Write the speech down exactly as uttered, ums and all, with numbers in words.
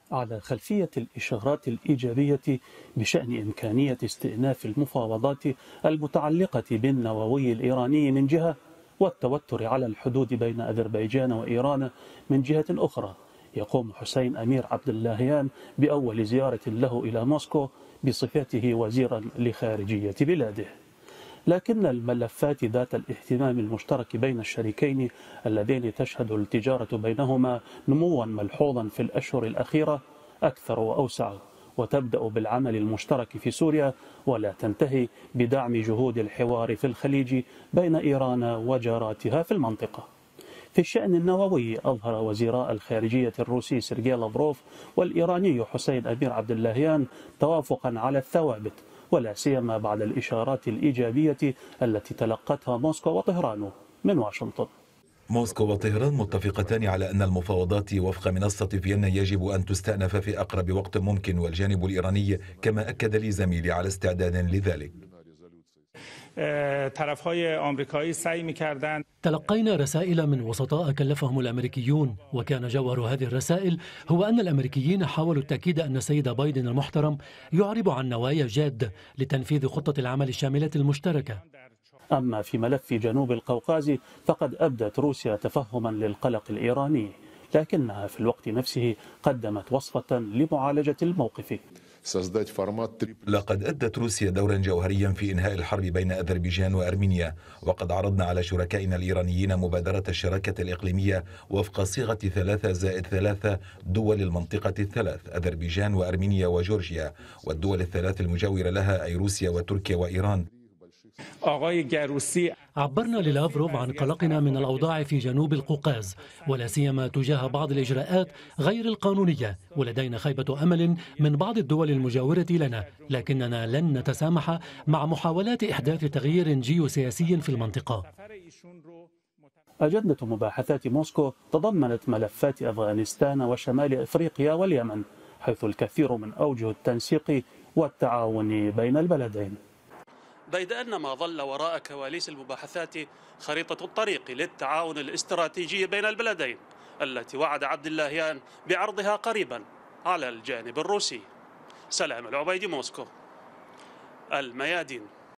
على خلفية الإشارات الإيجابية بشأن إمكانية استئناف المفاوضات المتعلقة بالنووي الإيراني من جهة، والتوتر على الحدود بين أذربيجان وإيران من جهة أخرى، يقوم حسين أمير عبد اللهيان بأول زيارة له إلى موسكو بصفته وزيرا لخارجية بلاده. لكن الملفات ذات الاهتمام المشترك بين الشريكين اللذين تشهد التجارة بينهما نموا ملحوظا في الأشهر الأخيرة أكثر وأوسع، وتبدأ بالعمل المشترك في سوريا ولا تنتهي بدعم جهود الحوار في الخليج بين إيران وجاراتها في المنطقة. في الشأن النووي أظهر وزيراء الخارجية الروسي سيرجي لافروف والإيراني حسين أمير عبد اللهيان توافقا على الثوابت، ولا سيما بعد الإشارات الإيجابية التي تلقتها موسكو وطهران من واشنطن. موسكو وطهران متفقتان على أن المفاوضات وفق منصة فيينا يجب أن تستأنف في أقرب وقت ممكن، والجانب الإيراني كما أكد لي زميلي على استعداد لذلك. تلقينا رسائل من وسطاء كلفهم الأمريكيون، وكان جوهر هذه الرسائل هو أن الأمريكيين حاولوا التأكيد أن السيد بايدن المحترم يعرب عن نوايا جادة لتنفيذ خطة العمل الشاملة المشتركة. أما في ملف جنوب القوقاز فقد أبدت روسيا تفهما للقلق الإيراني، لكنها في الوقت نفسه قدمت وصفة لمعالجة الموقف. لقد أدت روسيا دورا جوهريا في إنهاء الحرب بين أذربيجان وأرمينيا، وقد عرضنا على شركائنا الإيرانيين مبادرة الشراكة الإقليمية وفق صيغة ثلاثة زائد ثلاثة دول المنطقة الثلاث: أذربيجان وأرمينيا وجورجيا، والدول الثلاث المجاورة لها أي روسيا وتركيا وإيران. عبرنا للافروف عن قلقنا من الأوضاع في جنوب القوقاز، ولا سيما تجاه بعض الإجراءات غير القانونية، ولدينا خيبة أمل من بعض الدول المجاورة لنا، لكننا لن نتسامح مع محاولات إحداث تغيير جيوسياسي في المنطقة. أجندة مباحثات موسكو تضمنت ملفات أفغانستان وشمال أفريقيا واليمن، حيث الكثير من أوجه التنسيق والتعاون بين البلدين. بيد أن ما ظل وراء كواليس المباحثات خريطة الطريق للتعاون الاستراتيجي بين البلدين، التي وعد عبد اللهيان بعرضها قريبا على الجانب الروسي. سلام العبيدي، موسكو، الميادين.